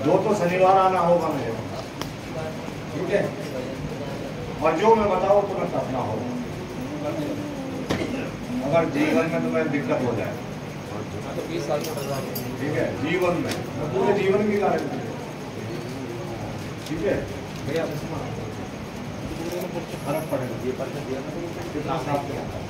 दो तो शनिवार आना होगा मुझे, ठीक है। और जो मैं बताऊँ तुरंत अपना होगा। अगर जीवन में तुम्हें दिक्कत हो जाए तो 20 साल ठीक है, जीवन में पूरे जीवन की गारंटी है, ठीक है भैया। फर्क पड़ेगा, ये कितना साफ किया था।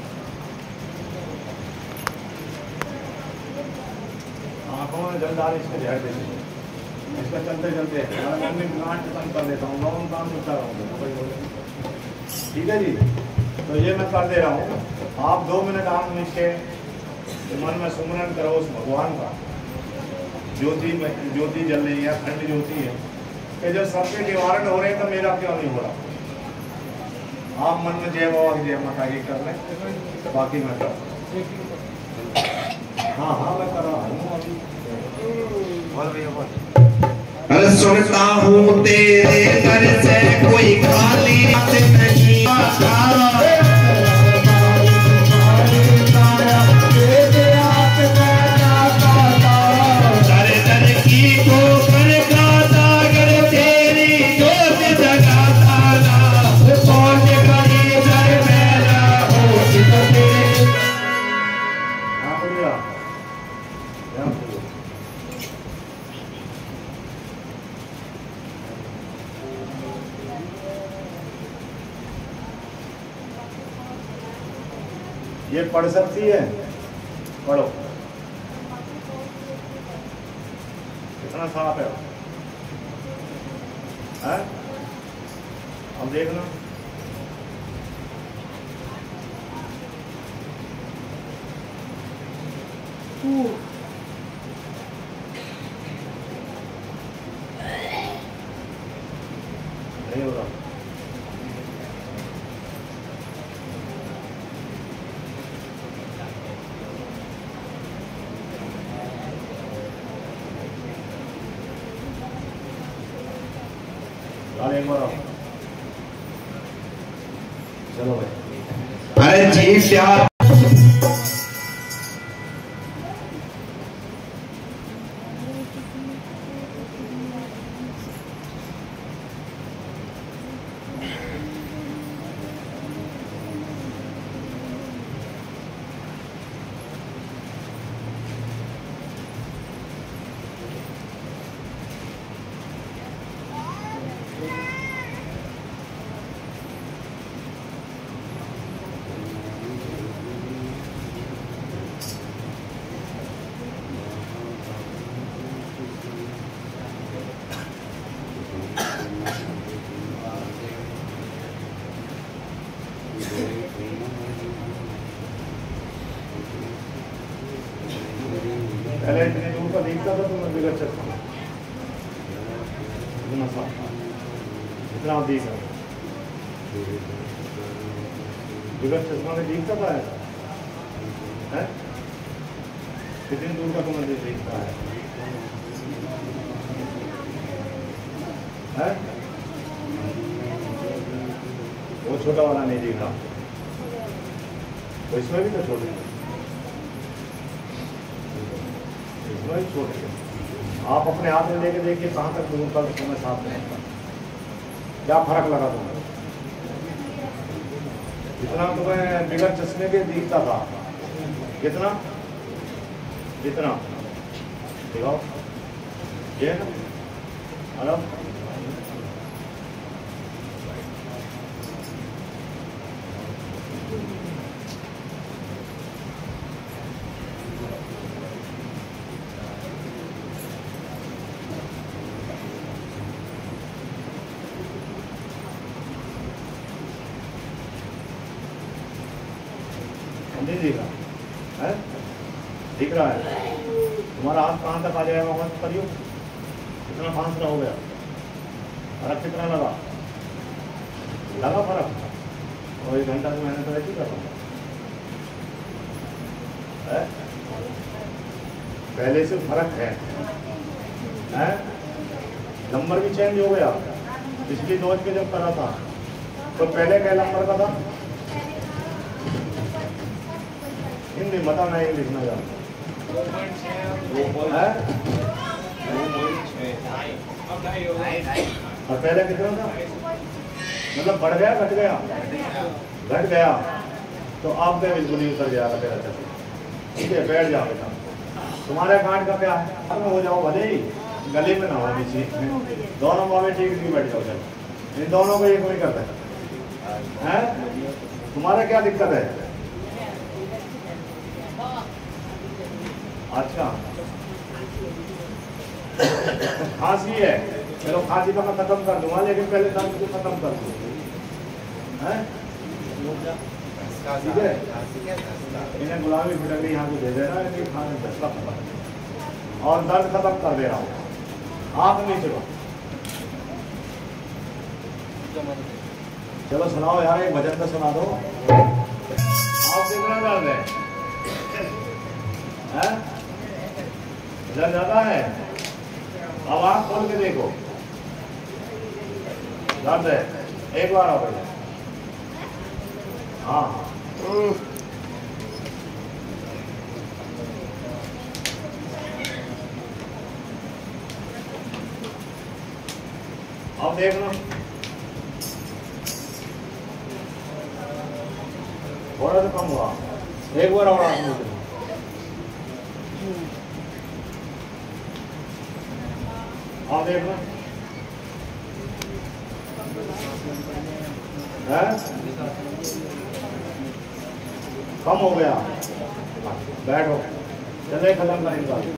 आँखों में जलदार इसके झड़ देते हैं, इसका चलते चलते गांठ खत्म कर देता हूँ, लौंग काम करता रहूँगा, ठीक है जी। तो ये मैं कर दे रहा हूँ। आप 2 मिनट आँख मीच के मन में सुमरन करो उस भगवान का। ज्योति में ज्योति जल रही है, अखंड ज्योति है कि जब सबके निवारण हो रहे हैं तो मेरा क्यों नहीं हो रहा। आप मन में जय बाबा की जय माता की कर लें, बाकी मैं कर। हाँ मैं कर रहा हूँ अभी। बोल भैया बोल। अरे सुनता हूँ तेरे घर से कोई खाली हाथ नहीं आता। ये पढ़ सकती है, पढ़ो। कितना साफ है, है? अब देखना नहीं हो रहा। चलो भाई। अरे जी क्या पहले इतने दूर का दिखता था तो मैं बिगड़ सकता हूँ, इतना आप दिख रहा बिगड़ चश्मा में दिखता था ऐसा है। कितनी दूर का तो मुझे दिखता है? वो छोटा वाला नहीं दिख रहा, तो इसमें भी तो छोटे, इसमें भी छोटे। आप अपने हाथ में लेके देखिए कहाँ तक दूर तक समय साफ नहीं होता, क्या फर्क लगा तुम्हें? जितना तुम्हें बिगड़ चश्मे के दिखता था, कितना कितना दिखाओ ये ना। हेलो नहीं दिख रहा है? दिख रहा है? तुम्हारा हाथ कहाँ तक आ जाएगा वहाँ करियो। कितना फासला हो गया, फर्क कितना लगा फर्क? और 1 घंटा से मैंने तो ऐसे ही कर रहा है, पहले से फर्क है? नंबर भी चेंज हो गया। पिछली डोज पे जब करा था तो पहले क्या नंबर का था? हिंदी मता नहीं लिखना जानता और पहले कितना था? मतलब बढ़ गया घट गया? घट गया। तो आप पे बिल्कुल ही उतर जाएगा तेरा चक्कर। ठीक है, बैठ जाओ बेटा। तुम्हारे गांठ का क्या है? में हो जाओ भले ही, गले में ना हो किसी दोनों मावे ठीक नहीं बैठ जाओ। चलो इन दोनों को एक नहीं करते हैं। तुम्हारा क्या दिक्कत है? अच्छा खांसी है, चलो खांसी का मैं खत्म कर दूंगा, लेकिन पहले दर्द को खत्म कर दूँ। ठीक है, इन्हें गुलामी फिटकरी यहाँ को दे देना, इनकी खाने दस्ता खत्म और दर्द खत्म कर दे रहा हूँ। आप नहीं चलो, चलो सुनाओ यार, एक भजन तो सुना दो। आप कितना दर्द है? दर्द ज्यादा है? अब आँख खोल के देखो, दर्द है? एक बार आओ भैया। हाँ अब देख लो, थोड़ा सा कम हुआ, एक बार और आप देख लो। कम हो गया, बैठो, चले खत्म करेंगे।